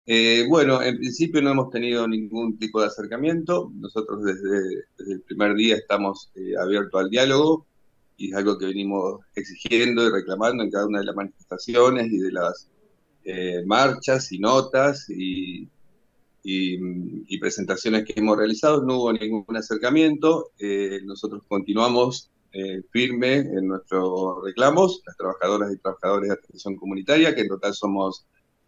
Bueno, en principio no hemos tenido ningún tipo de acercamiento. Nosotros desde el primer día estamos abiertos al diálogo y es algo que venimos exigiendo y reclamando en cada una de las manifestaciones y de las marchas y notas y presentaciones que hemos realizado. No hubo ningún acercamiento. Nosotros continuamos firme en nuestros reclamos, las trabajadoras y trabajadores de atención comunitaria, que en total somos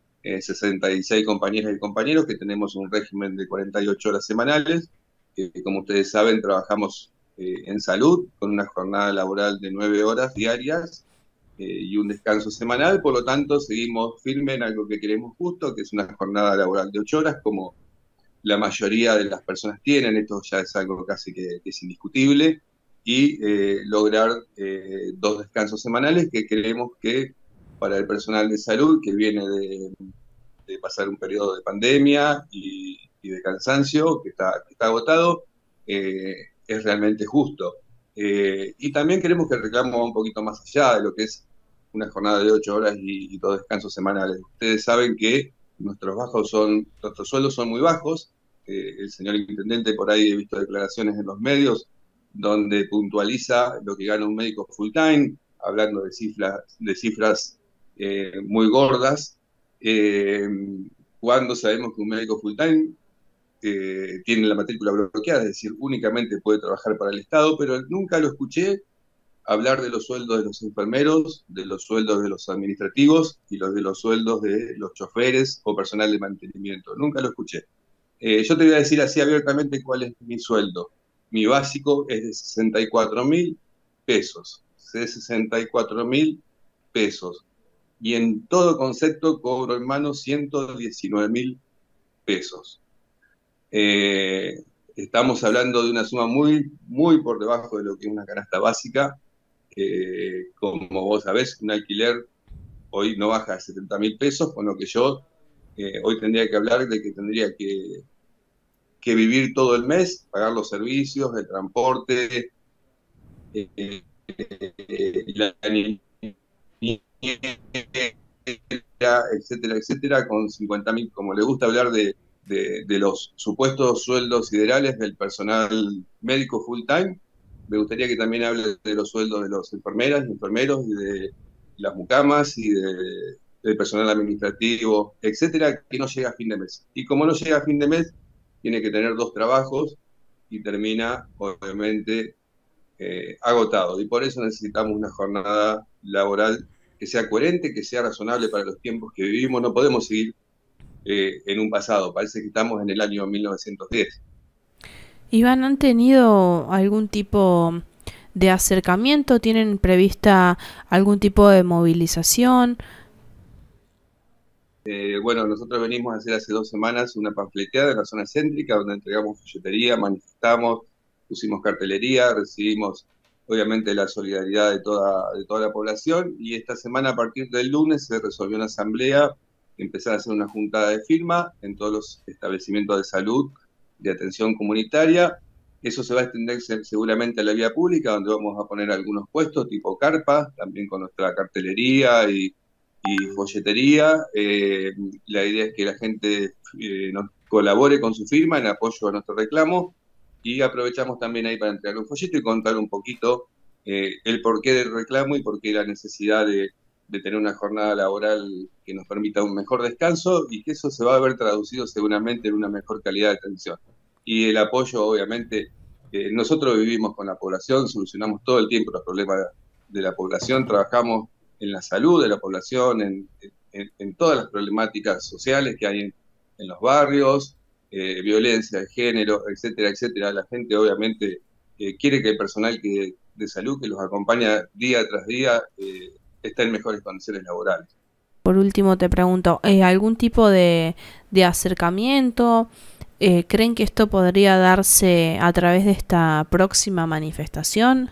66 compañeras y compañeros que tenemos un régimen de 48 horas semanales. Como ustedes saben, trabajamos en salud con una jornada laboral de 9 horas diarias y un descanso semanal. Por lo tanto, seguimos firmes en algo que queremos justo, que es una jornada laboral de 8 horas, como la mayoría de las personas tienen. Esto ya es algo casi que es indiscutible, y lograr 2 descansos semanales que creemos que para el personal de salud que viene de pasar un periodo de pandemia y de cansancio que está agotado, eh, es realmente justo. Y también queremos que el reclamo va un poquito más allá de lo que es una jornada de 8 horas y 2 descansos semanales. Ustedes saben que nuestros sueldos son muy bajos. El señor intendente, por ahí he visto declaraciones en los medios donde puntualiza lo que gana un médico full time, hablando de cifras muy gordas, eh, cuando sabemos que un médico full time tiene la matrícula bloqueada, es decir, únicamente puede trabajar para el Estado, pero nunca lo escuché hablar de los sueldos de los enfermeros, de los sueldos de los administrativos y de los sueldos de los choferes o personal de mantenimiento. Nunca lo escuché. Yo te voy a decir así abiertamente cuál es mi sueldo. Mi básico es de 64.000 pesos. De 64.000 pesos. Y en todo concepto cobro en mano 119.000 pesos. Eh, Estamos hablando de una suma muy, muy por debajo de lo que es una canasta básica. Como vos sabés, un alquiler hoy no baja de 70.000 pesos, con lo que yo hoy tendría que hablar de que tendría que vivir todo el mes, pagar los servicios, el transporte, eh, la etcétera, etcétera, con 50.000, como le gusta hablar de los supuestos sueldos ideales del personal médico full time. Me gustaría que también hable de los sueldos de los enfermeras y enfermeros y de las mucamas y del personal administrativo, etcétera, que no llega a fin de mes. Y como no llega a fin de mes, tiene que tener 2 trabajos y termina, obviamente, agotado. Y por eso necesitamos una jornada laboral que sea coherente, que sea razonable para los tiempos que vivimos. No podemos seguir en un pasado. Parece que estamos en el año 1910. Iván, ¿han tenido algún tipo de acercamiento? ¿Tienen prevista algún tipo de movilización? Bueno, nosotros venimos a hacer hace 2 semanas una panfleteada en la zona céntrica donde entregamos folletería, manifestamos, pusimos cartelería, recibimos obviamente la solidaridad de toda la población, y esta semana a partir del lunes se resolvió una asamblea, empezar a hacer una juntada de firma en todos los establecimientos de salud, de atención comunitaria. Eso se va a extender seguramente a la vía pública, donde vamos a poner algunos puestos tipo carpa, también con nuestra cartelería y folletería. La idea es que la gente nos colabore con su firma en apoyo a nuestro reclamo, y aprovechamos también ahí para entregar un folleto y contar un poquito el porqué del reclamo y por qué la necesidad de tener una jornada laboral que nos permita un mejor descanso, y que eso se va a ver traducido seguramente en una mejor calidad de atención. Y el apoyo, obviamente, nosotros vivimos con la población, solucionamos todo el tiempo los problemas de la población, trabajamos en la salud de la población, en todas las problemáticas sociales que hay en los barrios, violencia de género, etcétera, etcétera. La gente obviamente quiere que el personal de salud que los acompaña día tras día esté en mejores condiciones laborales. Por último te pregunto, ¿algún tipo de acercamiento? ¿Creen que esto podría darse a través de esta próxima manifestación?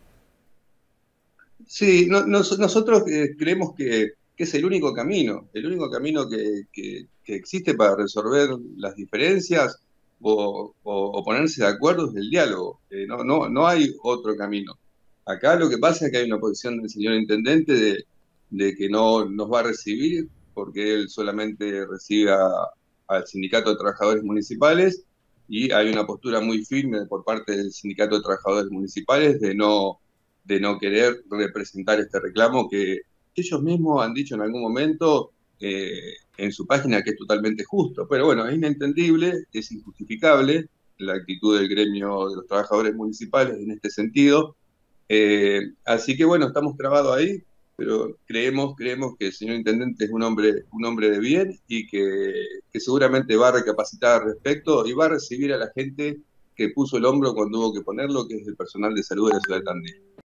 Sí, nosotros creemos que es el único camino que existe para resolver las diferencias o ponerse de acuerdo es el diálogo. No hay otro camino. Acá lo que pasa es que hay una posición del señor intendente de que no nos va a recibir, porque él solamente recibe al Sindicato de Trabajadores Municipales y hay una postura muy firme por parte del Sindicato de Trabajadores Municipales de no querer representar este reclamo que ellos mismos han dicho en algún momento en su página que es totalmente justo. Pero bueno, es inentendible, es injustificable la actitud del gremio de los trabajadores municipales en este sentido. Así que bueno, estamos trabados ahí, pero creemos que el señor intendente es un hombre de bien y que seguramente va a recapacitar al respecto y va a recibir a la gente que puso el hombro cuando hubo que ponerlo, que es el personal de salud de la ciudad de Tandil.